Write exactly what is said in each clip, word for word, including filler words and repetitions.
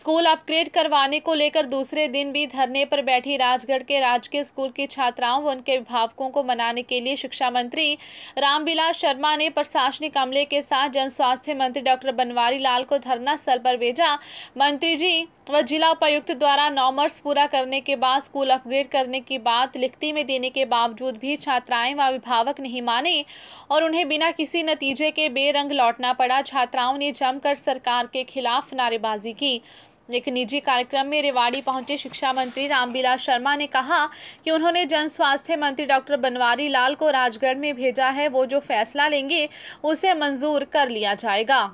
School upgrade करवाने को लेकर दूसरे दिन भी धरने पर बैठी राजगढ़ के राजकीय स्कूल की छात्राओं व उनके अभिभावकों को मनाने के लिए शिक्षा मंत्री रामविलास शर्मा ने प्रशासनिक अमले के साथ जन स्वास्थ्य मंत्री डॉक्टर बनवारी लाल को धरना स्थल पर भेजा। मंत्री जी व जिला उपायुक्त द्वारा नॉमर्स पूरा करने के बाद स्कूल अपग्रेड करने की बात लिखती में देने के बावजूद भी छात्राएं व अभिभावक नहीं माने और उन्हें बिना किसी नतीजे के बेरंग लौटना पड़ा। छात्राओं ने जमकर सरकार के खिलाफ नारेबाजी की। एक निजी कार्यक्रम में रेवाड़ी पहुंचे शिक्षा मंत्री रामविलास शर्मा ने कहा कि उन्होंने जन स्वास्थ्य मंत्री डॉक्टर बनवारी लाल को राजगढ़ में भेजा है, वो जो फैसला लेंगे उसे मंजूर कर लिया जाएगा।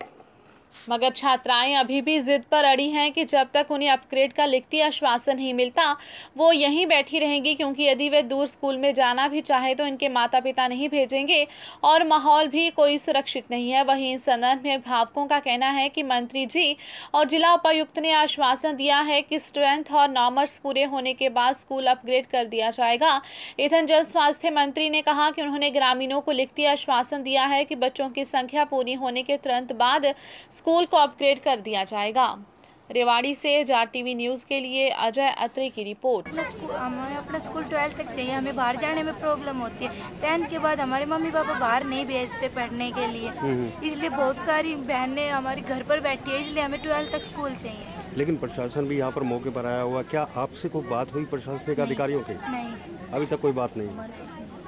मगर छात्राएं अभी भी जिद पर अड़ी हैं कि जब तक उन्हें अपग्रेड का लिखती आश्वासन नहीं मिलता वो यहीं बैठी रहेंगी, क्योंकि यदि वे दूर स्कूल में जाना भी चाहे तो इनके माता पिता नहीं भेजेंगे और माहौल भी कोई सुरक्षित नहीं है। वहीं इस संदर्भ में अभिभावकों का कहना है कि मंत्री जी और जिला उपायुक्त ने आश्वासन दिया है कि स्ट्रेंथ और नॉमर्स पूरे होने के बाद स्कूल अपग्रेड कर दिया जाएगा। इधर जन स्वास्थ्य मंत्री ने कहा कि उन्होंने ग्रामीणों को लिखती आश्वासन दिया है कि बच्चों की संख्या पूरी होने के तुरंत बाद स्कूल को अपग्रेड कर दिया जाएगा। रेवाड़ी से जार टीवी न्यूज़ के लिए अजय अत्रे की रिपोर्ट। हमें अपना स्कूल ट्वेल्थ तक चाहिए, हमें बाहर जाने में प्रॉब्लम होती है। टेंथ के बाद हमारे मम्मी पापा बाहर नहीं भेजते पढ़ने के लिए, इसलिए बहुत सारी बहनें हमारे घर पर बैठी है, इसलिए हमें ट्वेल्थ तक स्कूल चाहिए। लेकिन प्रशासन भी यहाँ पर मौके पर आया हुआ, क्या आपसे कोई बात हुई प्रशासनिक अधिकारियों की? नहीं, अभी तक कोई बात नहीं।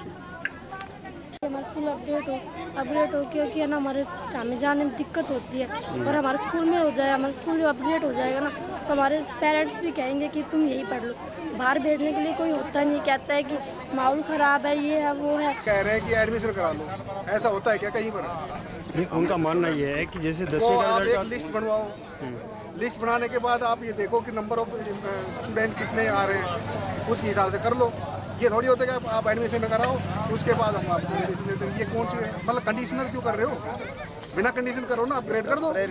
हमारा स्कूल अपडेट हो अपडेट हो क्योंकि है ना हमारे आने जाने में दिक्कत होती है, और हमारे स्कूल में हो जाए, हमारा स्कूल अपडेट हो जाएगा ना तो हमारे पेरेंट्स भी कहेंगे कि तुम यही पढ़ लो। बाहर भेजने के लिए कोई होता नहीं, कहता है कि माहौल खराब है, ये है वो है। कह रहे हैं कि एडमिशन करा लो, ऐसा होता है क्या कहीं पर? उनका मानना ये है कि जैसे दसवीं का आप एक लिस्ट बनवाओ, लिस्ट बनाने के बाद आप ये देखो कि नंबर ऑफ स्टूडेंट कितने आ रहे हैं, उसके हिसाब से कर लो। ये थोड़ी होता है कि आप एडमिशन कराओ उसके बाद हम आपको एडमिशन देते हैं। ये कौन सी मतलब कंडीशनल क्यों कर रहे हो? बिना कंडीशन करो ना, अपग्रेड कर दो।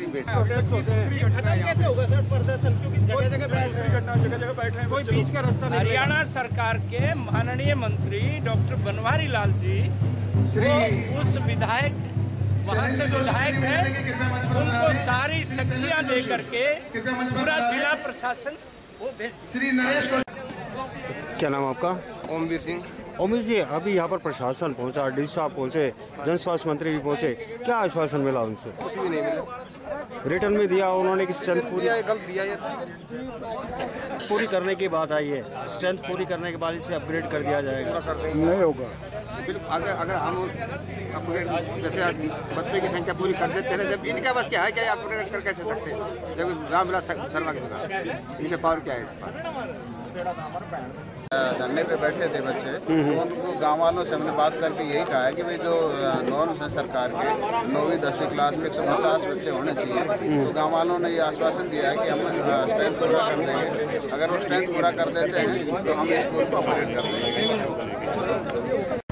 हरियाणा सरकार के माननीय मंत्री डॉक्टर बनवारी लाल जी उस विधायक वहाँ से विधायक है, उनको सारी शक्तियाँ दे करके पूरा जिला प्रशासन वो भेज। क्या नाम आपका? ओमवीर सिंह। ओमवीर जी, अभी यहाँ पर प्रशासन पहुँचा, डी साहब पहुँचे, जन स्वास्थ्य मंत्री भी पहुँचे, क्या आश्वासन मिला उनसे? कुछ भी नहीं मिला। रिटर्न में दिया उन्होंने कि स्ट्रेंथ पूरी गलत दिया ये पूरी करने की बात आई है, स्ट्रेंथ पूरी करने के बाद इसे अपग्रेड कर दिया जाएगा। नहीं होगा अगर अगर हम अपग्रेड जैसे बच्चे की संख्या पूरी कर देते हैं, जब इनका बस क्या है क्या अपग्रेड कर कैसे सकते हैं? जब रामविलास शर्मा के बता इनके पावर क्या है इस पर? धरने पे बैठे थे बच्चे, तो उनको गाँव वालों से हमने बात करके यही कहा है कि भाई जो नॉर्म्स हैं सरकार के, नौवीं दसवीं क्लास में एक सौ पचास बच्चे होने चाहिए, तो गाँव वालों ने ये आश्वासन दिया है कि हम स्ट्रेंथ पूरा कर देंगे। अगर वो स्ट्रेंथ पूरा कर देते हैं तो हम स्कूल को अपग्रेड कर देंगे।